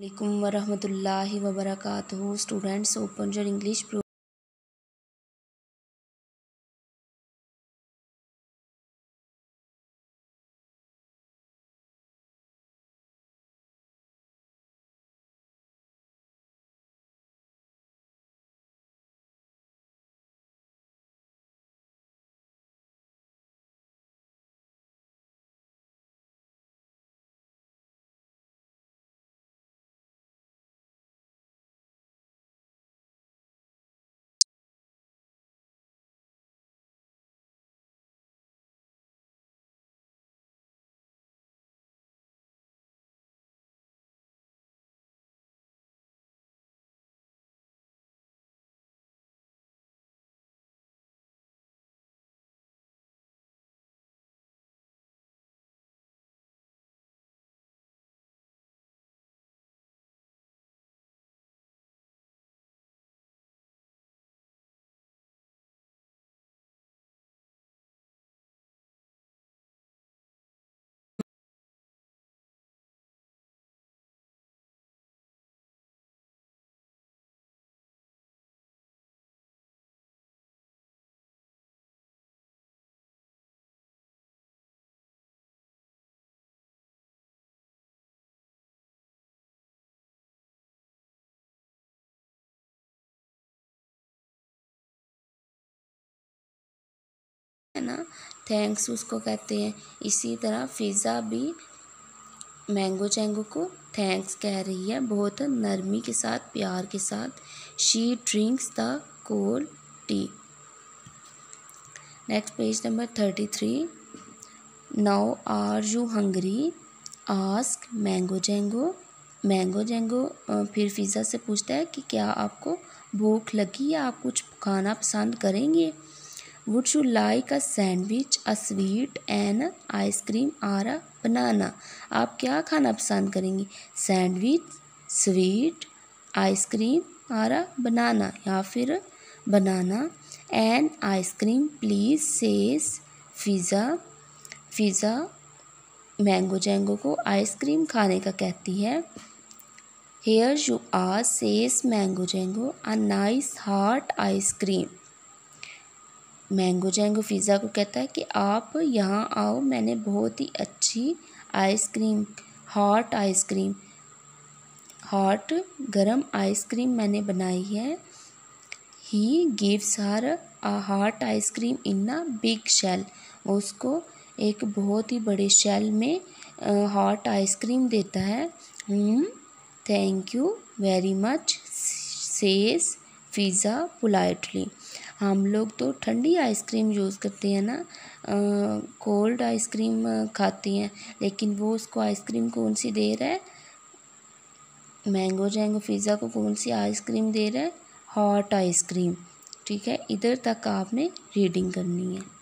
वालेकुम वरहमतुल्लाहि वबरकातुहू। स्टूडेंट्स, ओपन योर इंग्लिश प्रो है ना, थैंक्स उसको कहते हैं। इसी तरह फ़िज़ा भी मैंगो चैंगो को थैंक्स कह रही है, बहुत नरमी के साथ, प्यार के साथ। She drinks the cold tea. Next page number 33। Now are you hungry ask Mango Jango. Mango Jango फिर फ़िज़ा से पूछता है कि क्या आपको भूख लगी या आप कुछ खाना पसंद करेंगे। Would you like a sandwich, a sweet and ice cream और अ बनाना। आप क्या खाना पसंद करेंगी, सैंडविच, स्वीट, आइसक्रीम और अ बनाना, या फिर banana and ice cream please says Fiza. Fiza Mango Jango को आइसक्रीम खाने का कहती है। Here you are says Mango Jango a nice hot ice cream. Mango Jango Fiza को कहता है कि आप यहाँ आओ, मैंने बहुत ही अच्छी आइसक्रीम, हॉट आइसक्रीम, हॉट गरम आइसक्रीम मैंने बनाई है। He gives her a hot ice cream in a big shell. वो उसको एक बहुत ही बड़े शेल में हॉट आइसक्रीम देता है। Thank you very much says Fiza politely. हम लोग तो ठंडी आइसक्रीम यूज़ करते हैं ना, कोल्ड आइसक्रीम खाते हैं, लेकिन वो उसको आइसक्रीम कौन सी दे रहा है, मैंगो जैंगो फ़िज़ा को कौन सी आइसक्रीम दे रहा है, हॉट आइसक्रीम। ठीक है, इधर तक आपने रीडिंग करनी है।